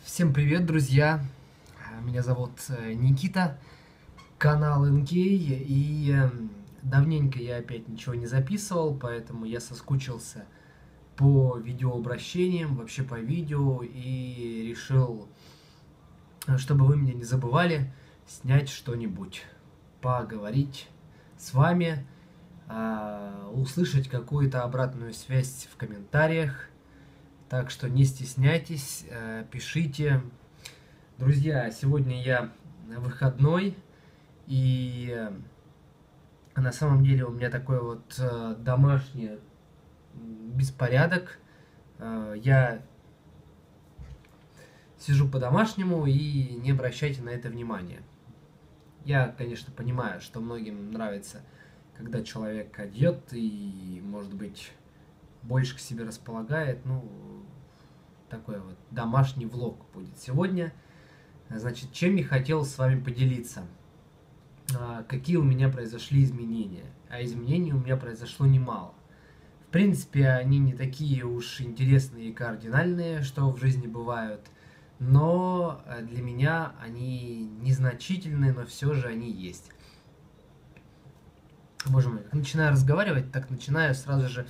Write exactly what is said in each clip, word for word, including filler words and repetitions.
Всем привет, друзья! Меня зовут э, Никита, канал эн кей, и э, давненько я опять ничего не записывал, поэтому я соскучился по видеообращениям, вообще по видео, и решил, чтобы вы меня не забывали, снять что-нибудь, поговорить с вами, э, услышать какую-то обратную связь в комментариях. Так что не стесняйтесь, э, пишите. Друзья, сегодня я выходной, и э, на самом деле у меня такой вот э, домашний беспорядок. Э, я сижу по-домашнему, и не обращайте на это внимания. Я, конечно, понимаю, что многим нравится, когда человек одет и, может быть, больше к себе располагает. Ну, такой вот домашний влог будет сегодня. Значит, чем я хотел с вами поделиться? А, какие у меня произошли изменения? А изменений у меня произошло немало. В принципе, они не такие уж интересные и кардинальные, что в жизни бывают. Но для меня они незначительные, но все же они есть. Боже мой, как начинаю разговаривать, так начинаю сразу же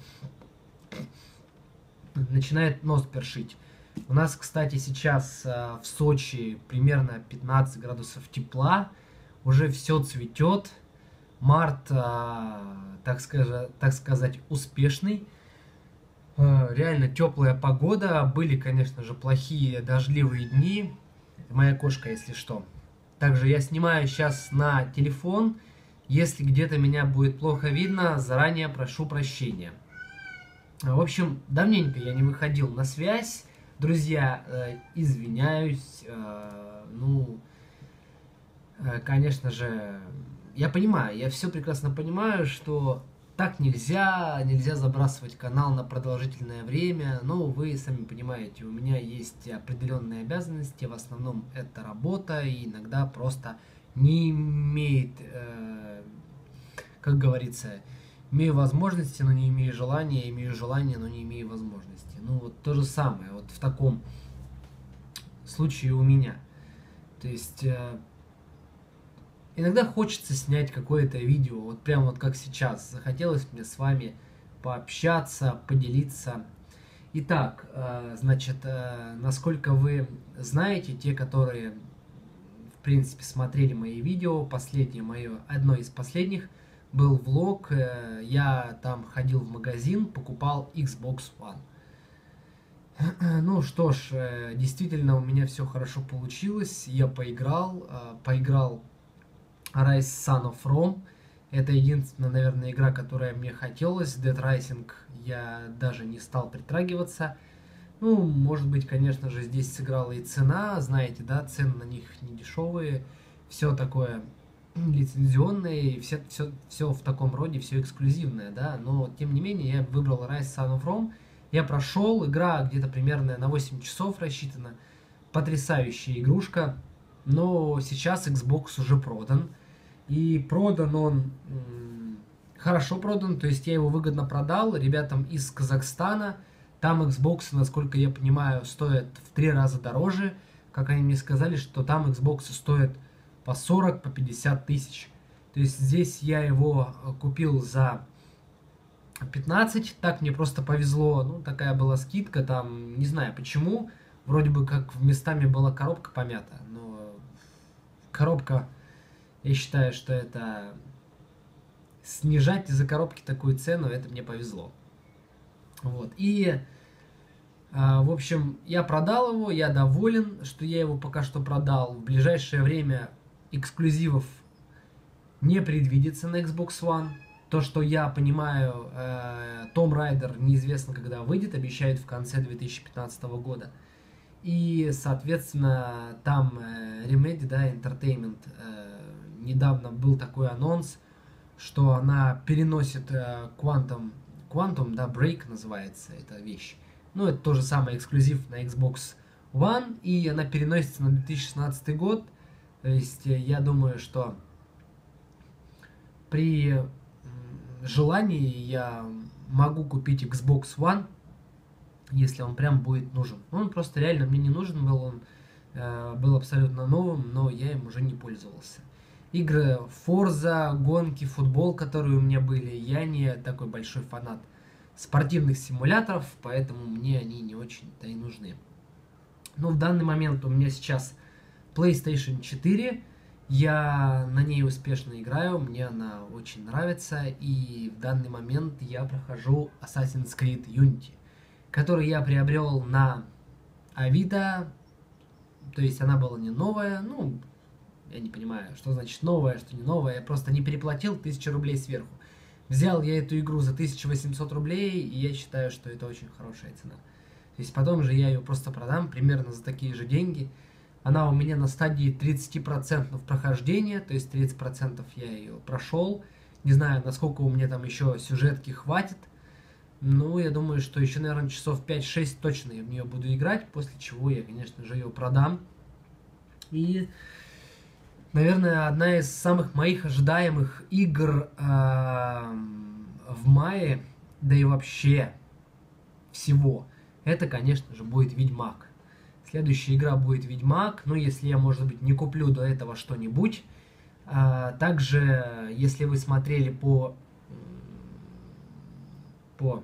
начинает нос першить. У нас, кстати, сейчас э, в Сочи примерно пятнадцать градусов тепла, уже все цветет, март, э, так, скажа, так сказать, успешный, э, реально теплая погода, были, конечно же, плохие дождливые дни, моя кошка, если что. Также я снимаю сейчас на телефон, если где-то меня будет плохо видно, заранее прошу прощения. В общем, давненько я не выходил на связь. Друзья, э, извиняюсь. Э, ну, э, конечно же, я понимаю, я все прекрасно понимаю, что так нельзя, нельзя забрасывать канал на продолжительное время. Но вы сами понимаете, у меня есть определенные обязанности. В основном это работа, и иногда просто не имеет, э, как говорится, имею возможности, но не имею желания, имею желание, но не имею возможности. Ну вот то же самое, вот в таком случае у меня. То есть э, иногда хочется снять какое-то видео, вот прям вот как сейчас. Захотелось мне с вами пообщаться, поделиться. Итак, э, значит, э, насколько вы знаете, те, которые, в принципе, смотрели мои видео, последнее мое, одно из последних, был влог, я там ходил в магазин, покупал Xbox One. Ну что ж, действительно у меня все хорошо получилось, я поиграл, поиграл Rise Son of Rome, это единственная, наверное, игра, которая мне хотелось, Dead Rising я даже не стал притрагиваться. Ну, может быть, конечно же, здесь сыграла и цена, знаете, да, цены на них не дешевые, все такое лицензионные, все, все, все в таком роде, все эксклюзивное, да, но тем не менее я выбрал Rise Son of Rome, я прошел, игра где-то примерно на восемь часов рассчитана, потрясающая игрушка, но сейчас Xbox уже продан, и продан он, м- хорошо продан, то есть я его выгодно продал ребятам из Казахстана, там Xbox, насколько я понимаю, стоят в три раза дороже, как они мне сказали, что там Xbox стоит по сорок, по пятьдесят тысяч. То есть здесь я его купил за пятнадцать, так мне просто повезло, ну такая была скидка, там не знаю почему, вроде бы как местами была коробка помята, но коробка, я считаю, что это снижать из-за коробки такую цену, это мне повезло. Вот, и в общем, я продал его, я доволен, что я его пока что продал. В ближайшее время эксклюзивов не предвидится на Xbox One. То, что я понимаю, э, Tomb Raider неизвестно когда выйдет, обещают в конце две тысячи пятнадцатого года. И, соответственно, там э, Remedy, да, Entertainment, э, недавно был такой анонс, что она переносит э, Quantum, Quantum, да, Break называется эта вещь. Ну, это то же самое эксклюзив на Xbox One, и она переносится на две тысячи шестнадцатый год. То есть я думаю, что при желании я могу купить Xbox One, если он прям будет нужен. Он просто реально мне не нужен был, он э, был абсолютно новым, но я им уже не пользовался. Игры Forza, гонки, футбол, которые у меня были, я не такой большой фанат спортивных симуляторов, поэтому мне они не очень-то и нужны. Но в данный момент у меня сейчас PlayStation четыре, я на ней успешно играю, мне она очень нравится, и в данный момент я прохожу Assassin's Creed Unity, который я приобрел на Авито, то есть она была не новая, ну, я не понимаю, что значит новая, что не новая, я просто не переплатил тысячу рублей сверху. Взял я эту игру за тысячу восемьсот рублей, и я считаю, что это очень хорошая цена. То есть потом же я ее просто продам примерно за такие же деньги. Она у меня на стадии тридцать процентов прохождения, то есть тридцать процентов я ее прошел. Не знаю, насколько у меня там еще сюжетки хватит. Ну, я думаю, что еще, наверное, часов пять-шесть точно я в нее буду играть, после чего я, конечно же, ее продам. И, наверное, одна из самых моих ожидаемых игр э, в мае, да и вообще всего, это, конечно же, будет Ведьмак. Следующая игра будет Ведьмак, но если я, может быть, не куплю до этого что-нибудь. А, также, если вы смотрели по, по,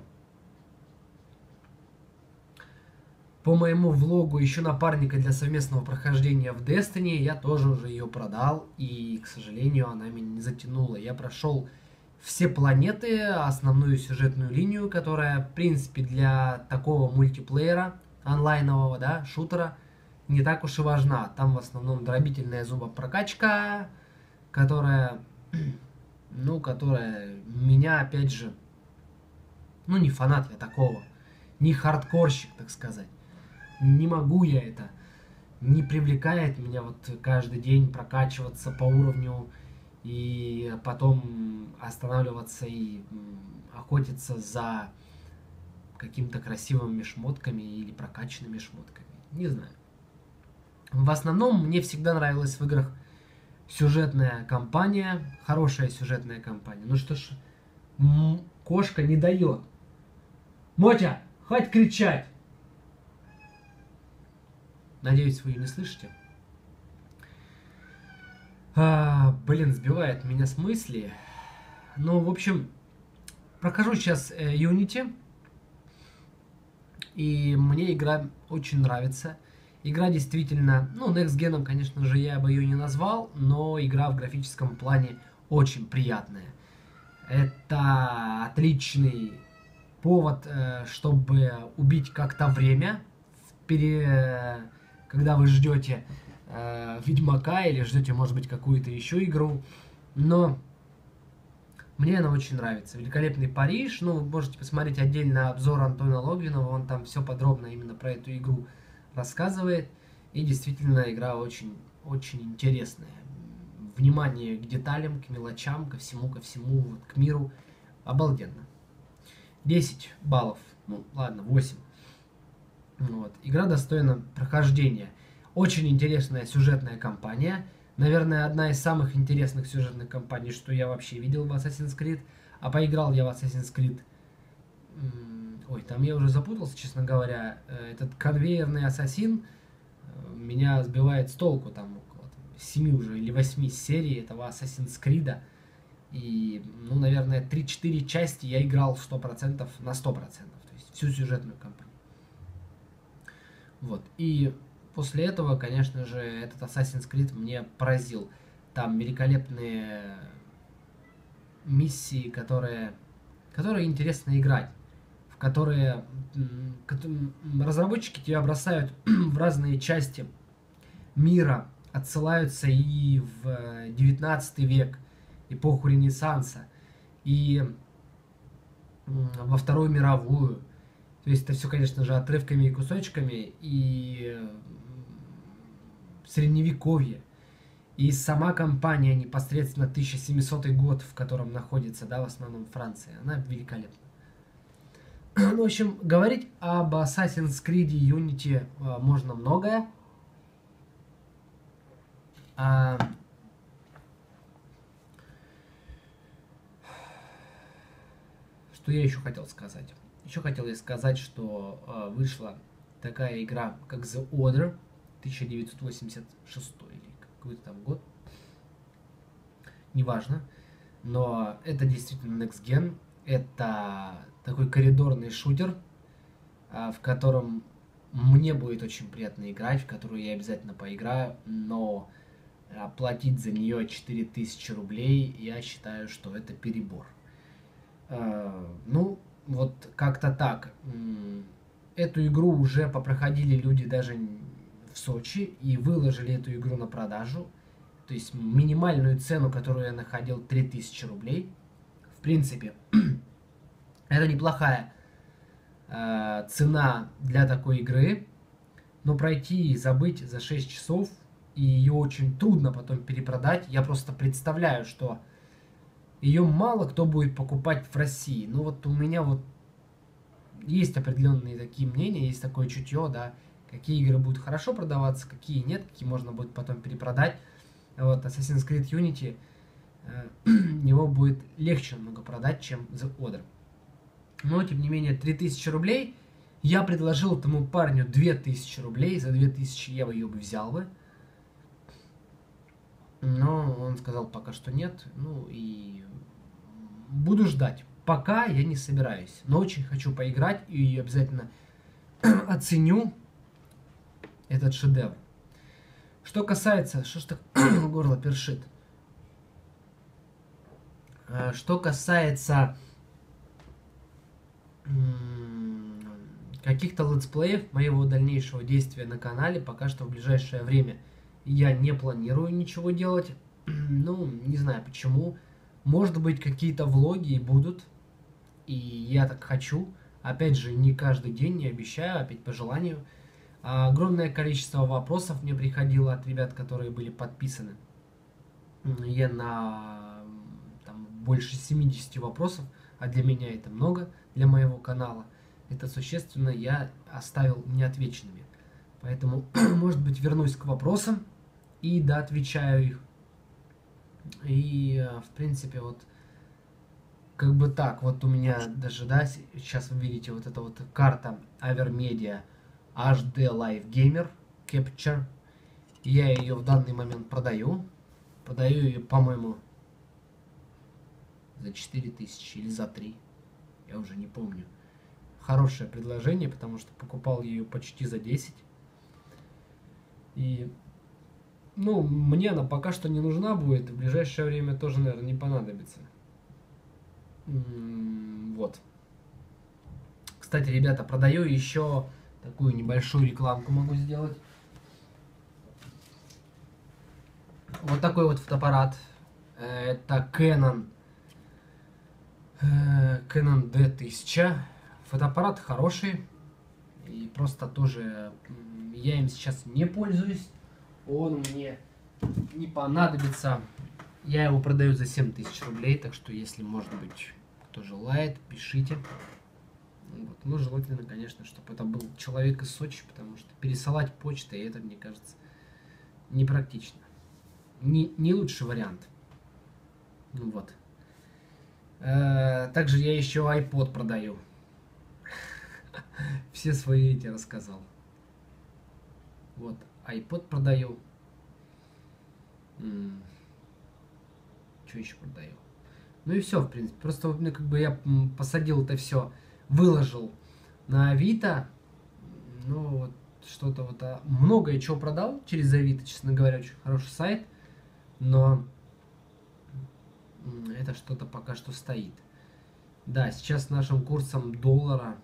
по моему влогу еще напарника для совместного прохождения в Destiny, я тоже уже ее продал, и, к сожалению, она меня не затянула. Я прошел все планеты, основную сюжетную линию, которая, в принципе, для такого мультиплеера, онлайнового, да, шутера, не так уж и важна. Там в основном дробительная зубопрокачка, которая, ну, которая меня, опять же, ну, не фанат я такого, не хардкорщик, так сказать. Не могу я это, не привлекает меня вот каждый день прокачиваться по уровню и потом останавливаться и охотиться за какими-то красивыми шмотками или прокачанными шмотками. Не знаю. В основном мне всегда нравилась в играх сюжетная кампания, хорошая сюжетная кампания. Ну что ж, кошка не дает. Мотя, хватит кричать! Надеюсь, вы ее не слышите. А, блин, сбивает меня с мысли. Ну, в общем, прохожу сейчас э, Unity. И мне игра очень нравится. Игра действительно, ну, Next Gen, конечно же, я бы ее не назвал, но игра в графическом плане очень приятная. Это отличный повод, э, чтобы убить как-то время, пере... когда вы ждете э, Ведьмака или ждете, может быть, какую-то еще игру. Но мне она очень нравится. Великолепный Париж. Ну, вы можете посмотреть отдельно обзор Антона Логвинова. Он там все подробно именно про эту игру рассказывает. И действительно, игра очень, очень интересная. Внимание к деталям, к мелочам, ко всему, ко всему, вот, к миру. Обалденно. десять баллов. Ну, ладно, восемь. Вот. Игра достойна прохождения. Очень интересная сюжетная кампания. Наверное, одна из самых интересных сюжетных кампаний, что я вообще видел в Assassin's Creed. А поиграл я в Assassin's Creed... Ой, там я уже запутался, честно говоря. Этот конвейерный ассасин меня сбивает с толку. Там около семи уже или восьми серий этого Assassin's Creed. И, ну, наверное, три-четыре части я играл сто процентов на сто процентов. То есть всю сюжетную кампанию. Вот. И после этого, конечно же, этот Assassin's Creed мне поразил. Там великолепные миссии, которые, которые интересно играть, в которые разработчики тебя бросают в разные части мира, отсылаются и в девятнадцатый век, эпоху Ренессанса, и во Вторую мировую. То есть это все, конечно же, отрывками и кусочками, и средневековье. И сама компания, непосредственно тысяча семисотый год, в котором находится, да, в основном Франция, она великолепна. Ну, в общем, говорить об Assassin's Creed Unity э, можно многое. А... Что я еще хотел сказать? Еще хотел я сказать, что э, вышла такая игра, как The Order. тысяча девятьсот восемьдесят шестой или какой-то там год. Неважно. Но это действительно Next Gen. Это такой коридорный шутер, в котором мне будет очень приятно играть, в которую я обязательно поиграю, но платить за нее четыре тысячи рублей, я считаю, что это перебор. Ну, вот как-то так. Эту игру уже попроходили люди даже в Сочи и выложили эту игру на продажу. То есть минимальную цену, которую я находил, три тысячи рублей. В принципе, это неплохая э, цена для такой игры. Но пройти и забыть за шесть часов, и ее очень трудно потом перепродать. Я просто представляю, что ее мало кто будет покупать в России. Ну вот у меня вот есть определенные такие мнения, есть такое чутье, да, какие игры будут хорошо продаваться, какие нет, какие можно будет потом перепродать. Вот Assassin's Creed Unity, э, его будет легче намного продать, чем The Order. Но, тем не менее, три тысячи рублей. Я предложил этому парню две тысячи рублей. За две тысячи я бы ее бы взял бы. Но он сказал пока что нет. Ну и буду ждать. Пока я не собираюсь. Но очень хочу поиграть и обязательно оценю этот шедевр. Что касается... Что ж так горло першит? Что касается каких-то летсплеев моего дальнейшего действия на канале, пока что в ближайшее время я не планирую ничего делать. Ну, не знаю почему. Может быть, какие-то влоги и будут. И я так хочу. Опять же, не каждый день, не обещаю, опять по желанию. Огромное количество вопросов мне приходило от ребят, которые были подписаны. Я на там, больше семидесяти вопросов, а для меня это много, для моего канала. Это существенно я оставил неотвеченными. Поэтому, может быть, вернусь к вопросам и да, отвечаю их. И, в принципе, вот как бы так, вот у меня даже, да, сейчас вы видите вот эта вот карта Avermedia эйч ди Live Gamer Capture. Я ее в данный момент продаю. Продаю ее, по-моему, за четыре тысячи или за три. Я уже не помню. Хорошее предложение, потому что покупал ее почти за десять. И, ну, мне она пока что не нужна будет. В ближайшее время тоже, наверное, не понадобится. М-м, вот. Кстати, ребята, продаю еще такую небольшую рекламку могу сделать. Вот такой вот фотоаппарат. Это Canon Canon ди тысяча. Фотоаппарат хороший. И просто тоже я им сейчас не пользуюсь. Он мне не понадобится. Я его продаю за семь тысяч рублей. Так что, если, может быть, кто желает, пишите. Вот. Ну, желательно, конечно, чтобы это был человек из Сочи, потому что пересылать почтой, это, мне кажется, непрактично. Не, не лучший вариант. Ну вот. Э, также я еще iPod продаю. Все свои эти рассказал. Вот, iPod продаю. Что еще продаю? Ну и все, в принципе. Просто ну, как бы я посадил это все, выложил на Авито. Ну вот что-то вот а, многое чего продал через Авито, честно говоря, очень хороший сайт. Но это что-то пока что стоит. Да, сейчас с нашим курсом доллара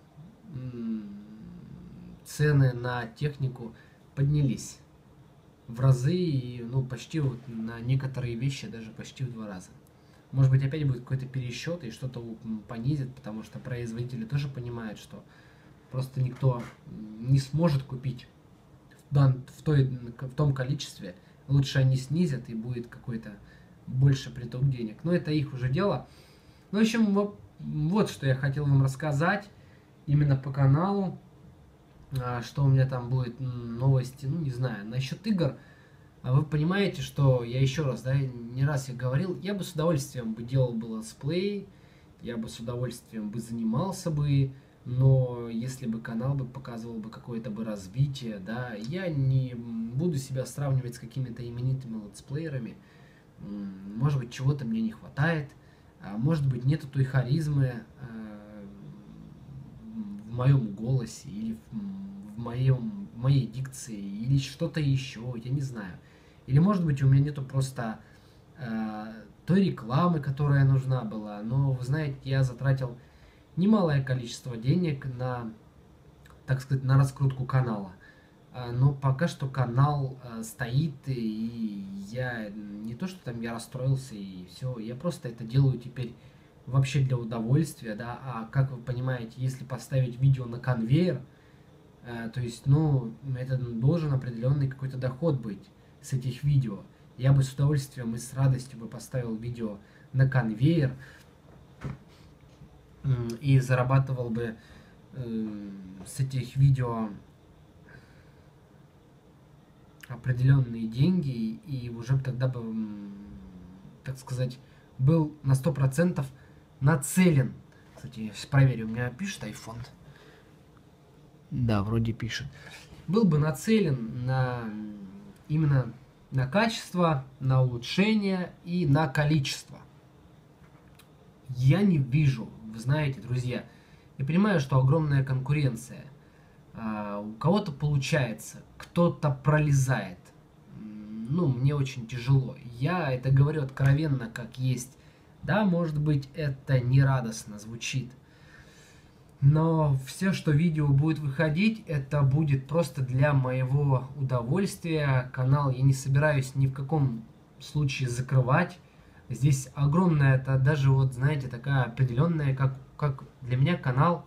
цены на технику поднялись в разы, и, ну, почти вот на некоторые вещи даже почти в два раза. Может быть, опять будет какой-то пересчет и что-то понизит, потому что производители тоже понимают, что просто никто не сможет купить в, дан, в, той, в том количестве. Лучше они снизят, и будет какой-то больше приток денег. Но это их уже дело. Ну, в общем, вот, вот что я хотел вам рассказать именно по каналу. Что у меня там будет новости, ну, не знаю, насчет игр. Вы понимаете, что я еще раз, да, не раз я говорил, я бы с удовольствием бы делал бы летсплей, я бы с удовольствием бы занимался бы, но если бы канал бы показывал бы какое-то бы развитие, да, я не буду себя сравнивать с какими-то именитыми летсплеерами. Может быть, чего-то мне не хватает, а может быть, нету той харизмы э, в моем голосе или в, в, моем, в моей дикции, или что-то еще, я не знаю. Или, может быть, у меня нету просто э, той рекламы, которая нужна была. Но, вы знаете, я затратил немалое количество денег на, так сказать, на раскрутку канала. Но пока что канал э, стоит, и я не то, что там я расстроился и все, я просто это делаю теперь вообще для удовольствия, да, а как вы понимаете, если поставить видео на конвейер, э, то есть, ну, это должен определенный какой-то доход быть с этих видео. Я бы с удовольствием и с радостью бы поставил видео на конвейер э, и зарабатывал бы э, с этих видео определенные деньги, и уже тогда бы, так сказать, был на сто процентов нацелен. Кстати, я сейчас проверю, у меня пишет iPhone. Да, вроде пишет. Был бы нацелен на именно на качество, на улучшение и на количество. Я не вижу, вы знаете, друзья, я понимаю, что огромная конкуренция. У кого-то получается, кто-то пролезает. Ну, мне очень тяжело. Я это говорю откровенно, как есть. Да, может быть, это не радостно звучит. Но все, что видео будет выходить, это будет просто для моего удовольствия. Канал я не собираюсь ни в каком случае закрывать. Здесь огромная, это даже вот, знаете, такая определенная, как, как для меня канал.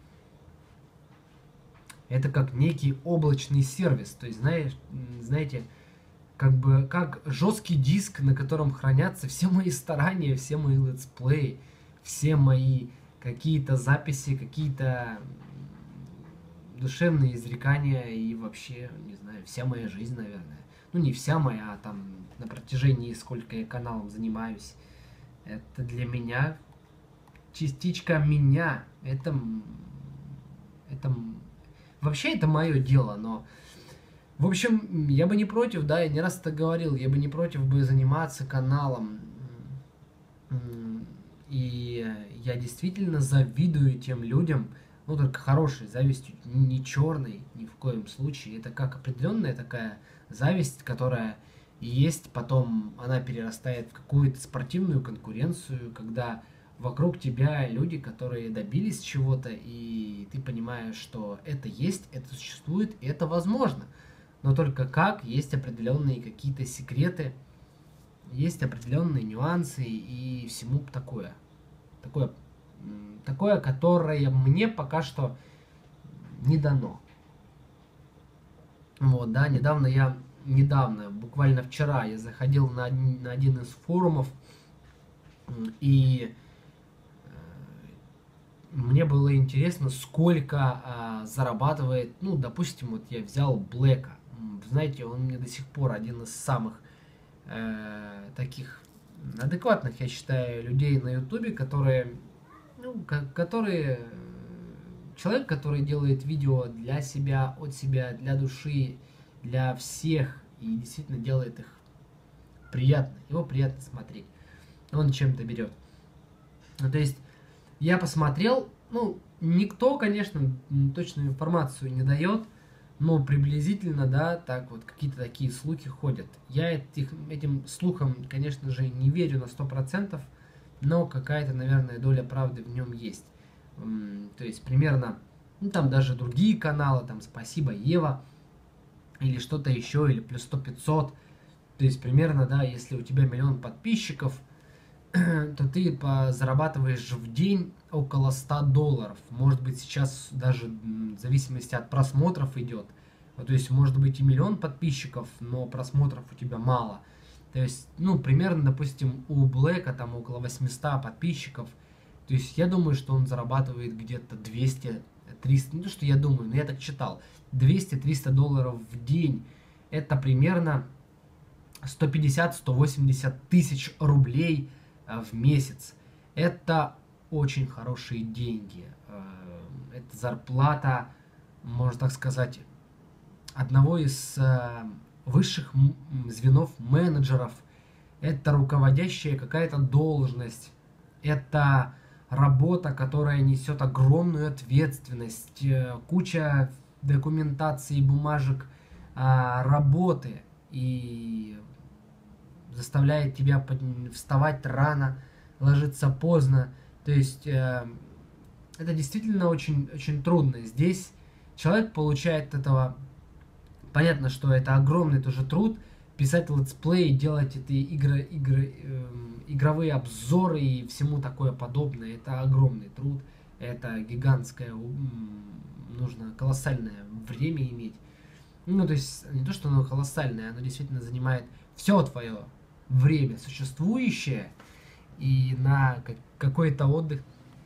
Это как некий облачный сервис, то есть, знаешь, знаете, как бы как жесткий диск, на котором хранятся все мои старания, все мои летсплеи, все мои какие-то записи, какие-то душевные изрекания и вообще, не знаю, вся моя жизнь, наверное. Ну, не вся моя, а там на протяжении, сколько я каналом занимаюсь. Это для меня частичка меня. Это, это вообще это мое дело, но... В общем, я бы не против, да, я не раз это говорил, я бы не против бы заниматься каналом. И я действительно завидую тем людям, ну, только хорошей завистью, не черной ни в коем случае. Это как определенная такая зависть, которая есть, потом она перерастает в какую-то спортивную конкуренцию, когда вокруг тебя люди, которые добились чего-то, и ты понимаешь, что это есть, это существует, и это возможно. Но только как, есть определенные какие-то секреты, есть определенные нюансы и всему такое. Такое, такое, которое мне пока что не дано. Вот, да, недавно я, недавно, буквально вчера я заходил на, на один из форумов, и мне было интересно, сколько а, зарабатывает, ну, допустим, вот я взял Блэка. Знаете, он мне до сих пор один из самых э, таких адекватных, я считаю, людей на Ютубе, которые, ну, которые, человек, который делает видео для себя, от себя, для души, для всех, и действительно делает их приятно, его приятно смотреть, он чем-то берет. Ну, то есть, я посмотрел, ну, никто, конечно, точную информацию не дает, но приблизительно, да, так вот, какие-то такие слухи ходят. Я этих, этим слухам, конечно же, не верю на сто процентов, но какая-то, наверное, доля правды в нем есть. То есть, примерно, ну, там даже другие каналы, там, «Спасибо, Ева», или что-то еще, или плюс сто пятьсот. То есть, примерно, да, если у тебя миллион подписчиков, то ты зарабатываешь в день около ста долларов. Может быть, сейчас даже в зависимости от просмотров идет. То есть, может быть и миллион подписчиков, но просмотров у тебя мало. То есть, ну, примерно, допустим, у Блэка там около восемьсот подписчиков. То есть, я думаю, что он зарабатывает где-то двести триста, не то, что я думаю, но я так читал. двести-триста долларов в день. Это примерно сто пятьдесят - сто восемьдесят тысяч рублей в месяц. Это очень хорошие деньги. Это зарплата, можно так сказать, одного из э, высших звенов менеджеров. Это руководящая какая-то должность. Это работа, которая несет огромную ответственность, э, куча документации, бумажек, э, работы. И заставляет тебя под... вставать рано, ложиться поздно. То есть э, это действительно очень, очень трудно. Здесь человек получает от этого... Понятно, что это огромный тоже труд. Писать летсплей, делать эти игры, игры, э, игровые обзоры и всему такое подобное. Это огромный труд. Это гигантское, нужно колоссальное время иметь. Ну, то есть, не то, что оно колоссальное, оно действительно занимает все твое время существующее. И на какой-то отдых.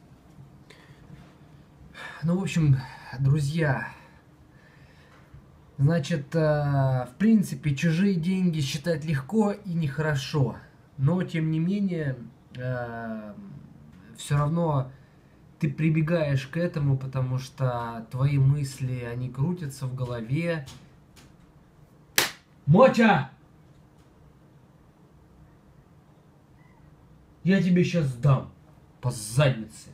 Ну, в общем, друзья, значит, в принципе, чужие деньги считать легко и нехорошо. Но, тем не менее, все равно ты прибегаешь к этому, потому что твои мысли, они крутятся в голове. Мотя! Я тебе сейчас дам по заднице.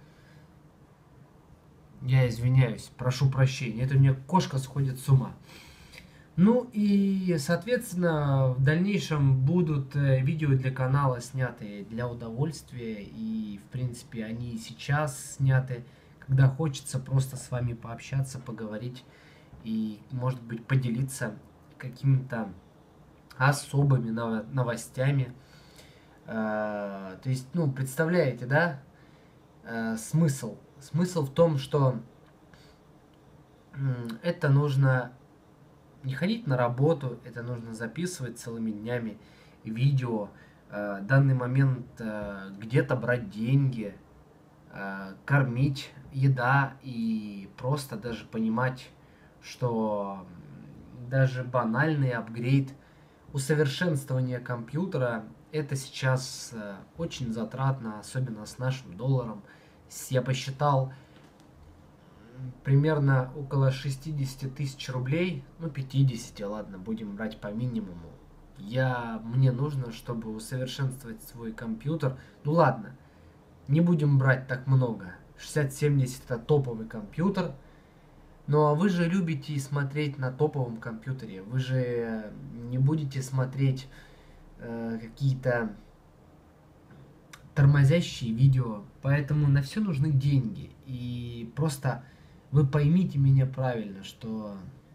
Я извиняюсь, прошу прощения. Это у меня кошка сходит с ума. Ну и, соответственно, в дальнейшем будут видео для канала сняты для удовольствия. И, в принципе, они сейчас сняты, когда хочется просто с вами пообщаться, поговорить и, может быть, поделиться какими-то особыми новостями. То есть, ну, представляете, да, смысл? Смысл в том, что это нужно не ходить на работу, это нужно записывать целыми днями видео, в данный момент где-то брать деньги, кормить, еда и просто даже понимать, что даже банальный апгрейд, усовершенствование компьютера, это сейчас очень затратно, особенно с нашим долларом. Я посчитал, примерно около шестьдесят тысяч рублей, ну пятьдесят, ладно, будем брать по минимуму. Я, мне нужно, чтобы усовершенствовать свой компьютер. Ну ладно, не будем брать так много. шестьдесят семьдесят это топовый компьютер. Ну а вы же любите смотреть на топовом компьютере. Вы же не будете смотреть э, какие-то тормозящие видео. Поэтому на все нужны деньги. И просто вы поймите меня правильно, что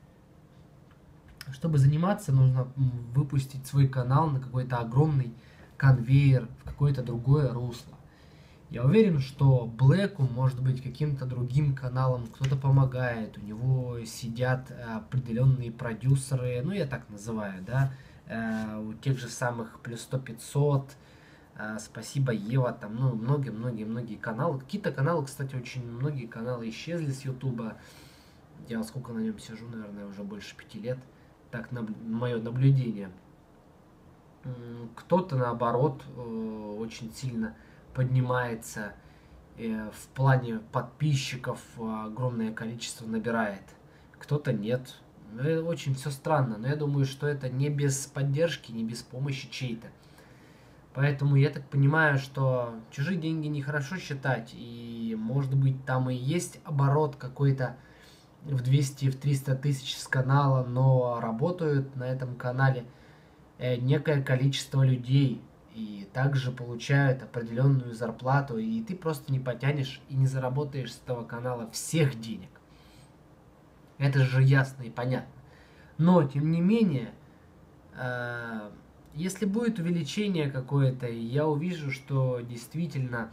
чтобы заниматься, нужно выпустить свой канал на какой-то огромный конвейер, в какое-то другое русло. Я уверен, что Блэку, может быть, каким-то другим каналам кто-то помогает, у него сидят определенные продюсеры, ну я так называю, да, у тех же самых плюс сто пятьсот, спасибо Ева, там, ну, многие-многие-многие каналы. Какие-то каналы, кстати, очень многие каналы исчезли с Ютуба. Я сколько на нем сижу, наверное, уже больше пяти лет. Так, на, мое наблюдение. Кто-то, наоборот, очень сильно поднимается в плане подписчиков, огромное количество набирает. Кто-то нет. Ну, очень все странно, но я думаю, что это не без поддержки, не без помощи чьей-то. Поэтому я так понимаю, что чужие деньги нехорошо считать, и может быть там и есть оборот какой-то в двести-триста тысяч с канала, но работают на этом канале некое количество людей, и также получают определенную зарплату, и ты просто не потянешь и не заработаешь с этого канала всех денег. Это же ясно и понятно. Но, тем не менее, э, если будет увеличение какое-то, и я увижу, что действительно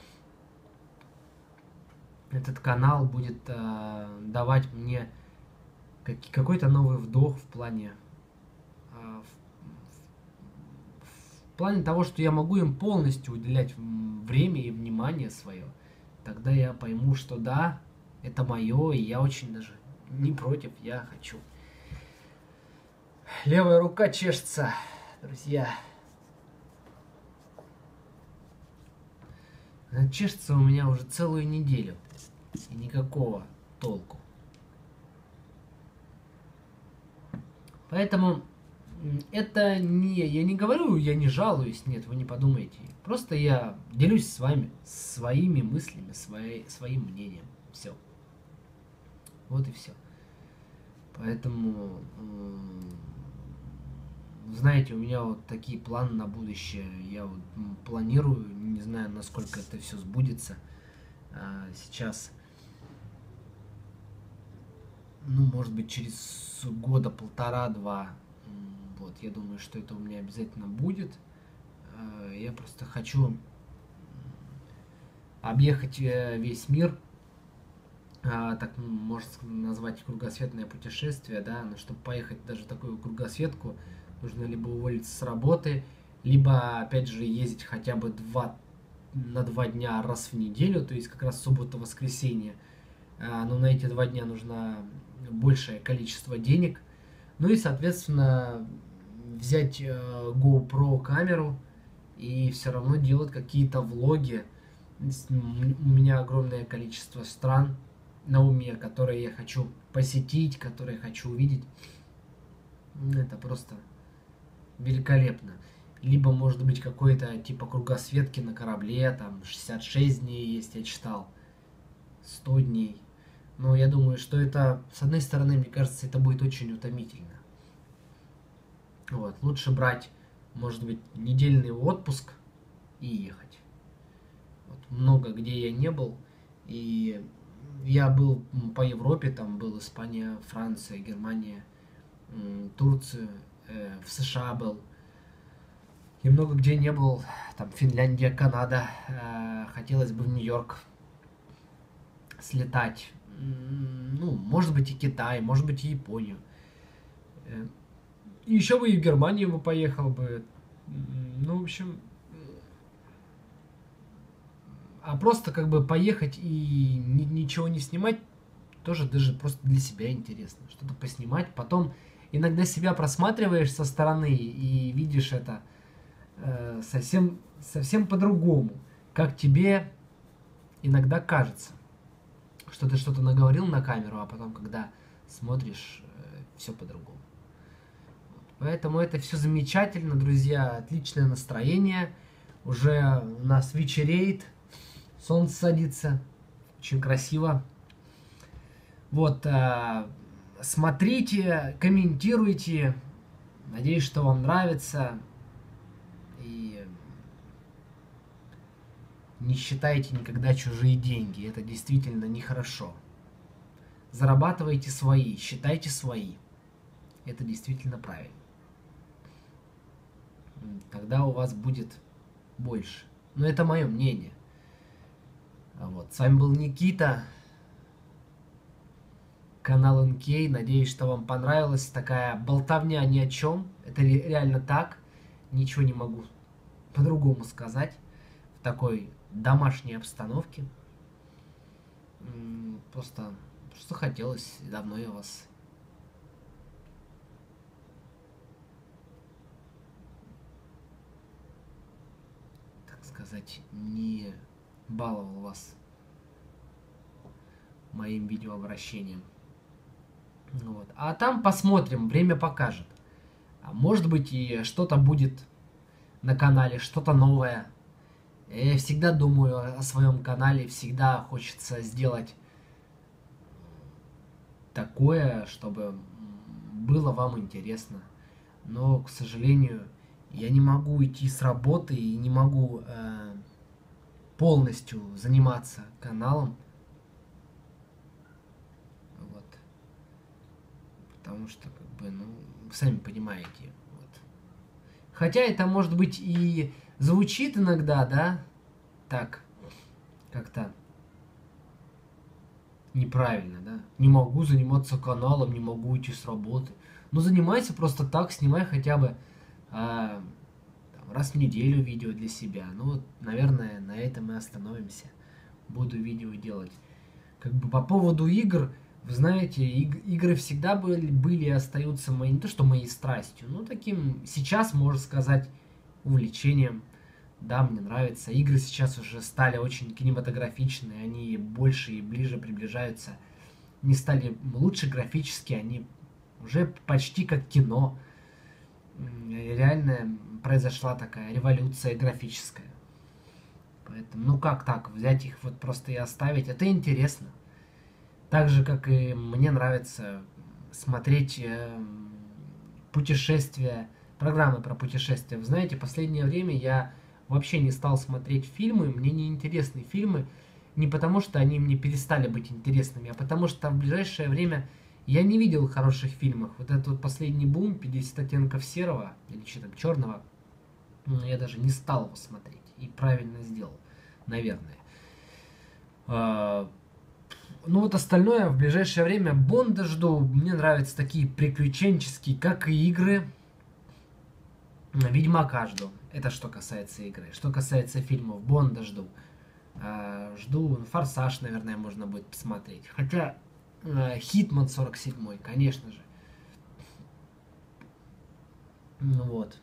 этот канал будет э, давать мне как, какой-то новый вдох в плане э, в, в плане того, что я могу им полностью уделять время и внимание свое, тогда я пойму, что да, это мое, и я очень даже не против, я хочу. Левая рука чешется, друзья. Она чешется у меня уже целую неделю. И никакого толку. Поэтому это не... Я не говорю, я не жалуюсь, нет, вы не подумайте. Просто я делюсь с вами своими мыслями, своей, своим мнением. Все. Вот и все. Поэтому, знаете, у меня вот такие планы на будущее. Я вот планирую, не знаю, насколько это все сбудется. Сейчас, ну, может быть, через года полтора-два. Вот, я думаю, что это у меня обязательно будет. Я просто хочу объехать весь мир. Так можно назвать кругосветное путешествие, да, но чтобы поехать даже такую кругосветку, нужно либо уволиться с работы, либо, опять же, ездить хотя бы два, на два дня раз в неделю, то есть как раз суббота-воскресенье. Но на эти два дня нужно большее количество денег. Ну и, соответственно, взять GoPro камеру и все равно делать какие-то влоги. У меня огромное количество стран на уме, которые я хочу посетить, которые я хочу увидеть. Это просто великолепно. Либо, может быть, какой-то типа кругосветки на корабле, там шестьдесят шесть дней есть, я читал, сто дней. Но я думаю, что это, с одной стороны, мне кажется, это будет очень утомительно. Вот, лучше брать, может быть, недельный отпуск и ехать. Вот, много где я не был, и я был по Европе, там был Испания, Франция, Германия, Турция, э, в США был. И много где не был, там Финляндия, Канада. Э, хотелось бы в Нью-Йорк слетать. Ну, может быть и Китай, может быть и Японию. Э, еще бы и в Германию бы поехал бы. Ну, в общем... А просто как бы поехать и ни, ничего не снимать, тоже даже просто для себя интересно. Что-то поснимать. Потом иногда себя просматриваешь со стороны и видишь это э, совсем, совсем по-другому. Как тебе иногда кажется, что ты что-то наговорил на камеру, а потом, когда смотришь, э, все по-другому. Вот. Поэтому это все замечательно, друзья. Отличное настроение. Уже у нас вечереет. Солнце садится, очень красиво. Вот, э, смотрите, комментируйте. Надеюсь, что вам нравится. И не считайте никогда чужие деньги. Это действительно нехорошо. Зарабатывайте свои, считайте свои. Это действительно правильно. Тогда у вас будет больше. Но это мое мнение. Вот. С вами был Никита, канал эн кей. Надеюсь, что вам понравилась такая болтовня ни о чем. Это реально так. Ничего не могу по-другому сказать в такой домашней обстановке. Просто, просто хотелось, давно я вас так сказать, не баловал вас моим видеообращением. Вот. А там посмотрим, время покажет. А может быть и что-то будет на канале, что-то новое. Я всегда думаю о своем канале, всегда хочется сделать такое, чтобы было вам интересно. Но, к сожалению, я не могу идти с работы и не могу э, полностью заниматься каналом. Вот. Потому что, как бы, ну, вы сами понимаете. Вот. Хотя это, может быть, и звучит иногда, да, так, как-то неправильно, да. Не могу заниматься каналом, не могу уйти с работы. Ну, занимайся просто так, снимай хотя бы а, там, раз в неделю видео для себя. Ну, вот, наверное, на этом мы остановимся. Буду видео делать. Как бы по поводу игр, вы знаете, иг- игры всегда были, были и остаются моей, не то что моей страстью, но таким сейчас, можно сказать, увлечением. Да, мне нравится. Игры сейчас уже стали очень кинематографичные, они больше и ближе приближаются не стали лучше графически, они уже почти как кино. Реально произошла такая революция графическая. Поэтому, ну как так, взять их вот просто и оставить, это интересно. Так же, как и мне нравится смотреть э, путешествия, программы про путешествия. Вы знаете, в последнее время я вообще не стал смотреть фильмы, мне не интересны фильмы, не потому что они мне перестали быть интересными, а потому что в ближайшее время я не видел хороших фильмов. Вот этот вот последний бум, пятьдесят оттенков серого, или что там, черного, я даже не стал его смотреть. И правильно сделал, наверное. А, ну вот остальное в ближайшее время Бонда жду. Мне нравятся такие приключенческие, как и игры. Ведьмака жду. Это что касается игры. Что касается фильмов, Бонда жду. А, жду Форсаж, наверное, можно будет посмотреть. Хотя Хитман сорок седьмой, конечно же. Ну вот.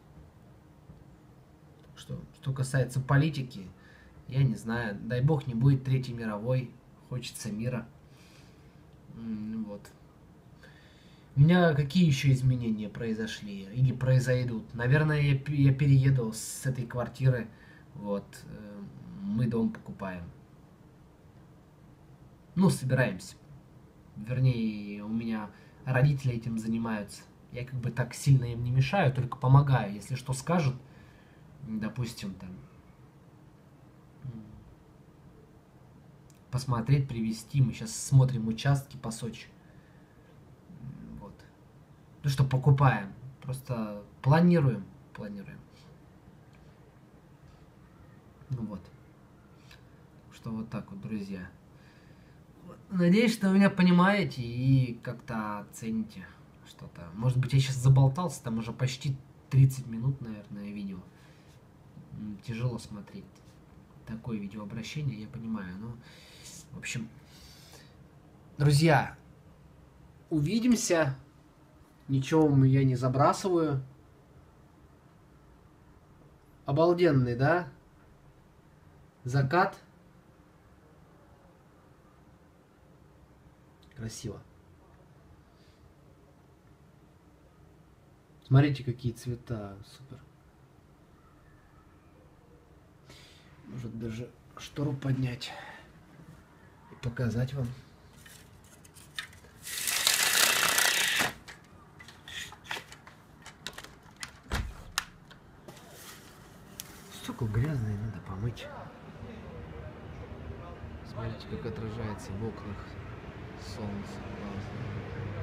Что, что касается политики, я не знаю. Дай бог не будет Третьей мировой. Хочется мира. Вот. У меня какие еще изменения произошли или произойдут? Наверное, я, я перееду с этой квартиры. Вот. Мы дом покупаем. Ну, собираемся. Вернее, у меня родители этим занимаются. Я как бы так сильно им не мешаю, только помогаю. Если что скажут, допустим, там, посмотреть, привезти. Мы сейчас смотрим участки по Сочи. Вот. Ну что, покупаем. Просто планируем. Планируем. Ну вот. Что вот так вот, друзья. Надеюсь, что вы меня понимаете и как-то оцените что-то. Может быть, я сейчас заболтался, там уже почти тридцать минут, наверное, видео. Тяжело смотреть такое видеообращение, я понимаю. Но, в общем, друзья, увидимся. Ничего я не забрасываю. Обалденный, да? Закат. Красиво. Смотрите, какие цвета. Супер. Может даже штору поднять и показать вам. Стекло грязное, надо помыть. Смотрите, как отражается в окнах солнце. Классно.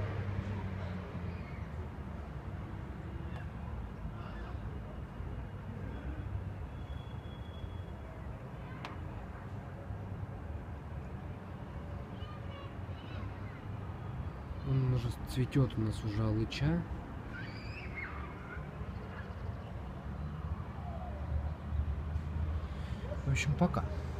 Он уже цветет у нас уже алыча. В общем, пока.